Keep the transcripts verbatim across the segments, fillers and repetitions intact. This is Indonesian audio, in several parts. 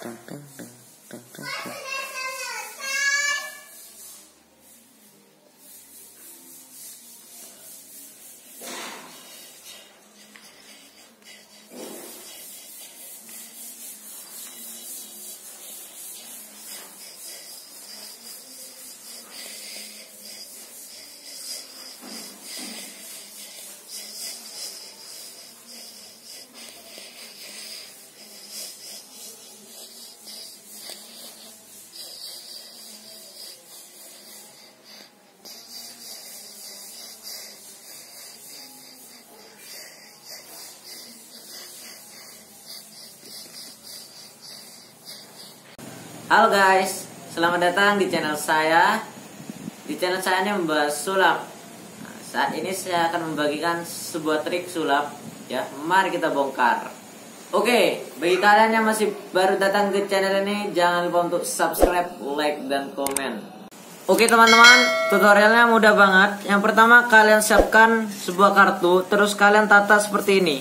Tung, tung, tung, tung, tung, tung. Halo guys, selamat datang di channel saya. Di channel saya ini membahas sulap. Nah, saat ini saya akan membagikan sebuah trik sulap. Ya, mari kita bongkar. Oke, bagi kalian yang masih baru datang ke channel ini, jangan lupa untuk subscribe, like, dan komen. Oke teman-teman, tutorialnya mudah banget. Yang pertama, kalian siapkan sebuah kartu, terus kalian tata seperti ini.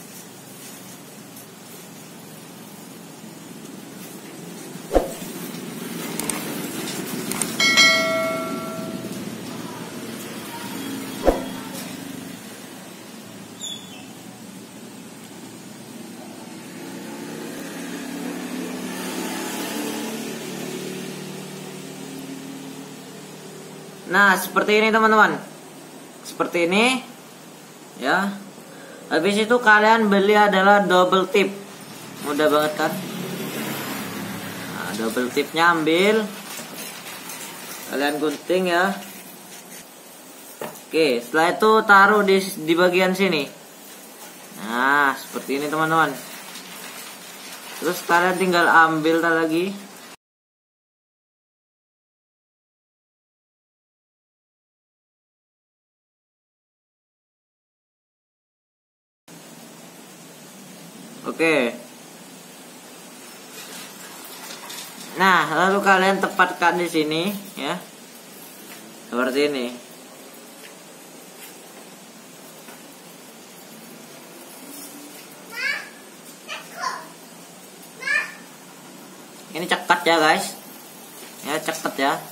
Nah, seperti ini teman-teman. Seperti ini. Ya. Habis itu kalian beli adalah double tip. Mudah banget kan? Nah, double tipnya ambil. Kalian gunting ya. Oke, setelah itu taruh di di bagian sini. Nah, seperti ini teman-teman. Terus kalian tinggal ambil lagi. Oke. Nah, lalu kalian tepatkan di sini ya. Seperti ini. Ini cekat ya, guys. Ya, cekat ya.